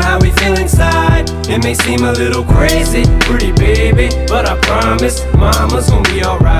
how we feel inside. It may seem a little crazy, pretty baby, but I promise mama's gonna be alright.